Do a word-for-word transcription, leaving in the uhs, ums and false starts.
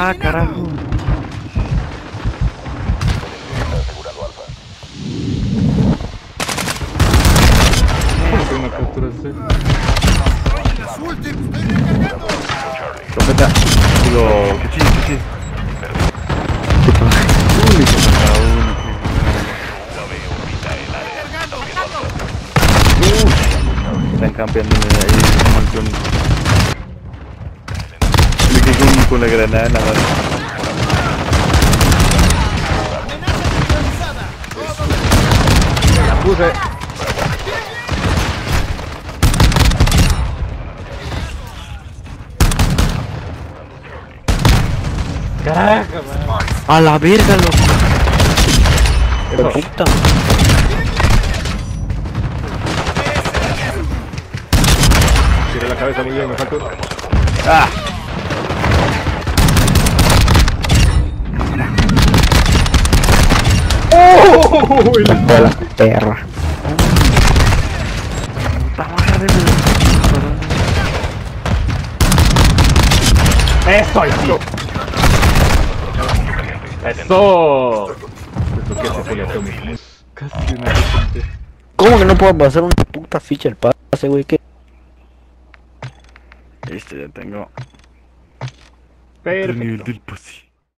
Ah, carajo. Tengo una captura de ese. Trompeta. Digo, cuchillo, cuchillo. Único, para único. Uh, están campeando ahí un montón. Me quedé con, con la granada en la mano. La puse. Carajo, man. A la verga, loco. Eso. Puta. Tiré la cabeza muy bien, me faltó. Ah. ¡Oh! Y De la perra. Puta madre, ¡Eso, hijo! ¡Eso! Eso que se pone a Tommy. Casi una gente. ¿Cómo que no puedo pasar una puta ficha el pase, güey? ¿Qué? Este ya tengo. Perfecto. Nivel del pase.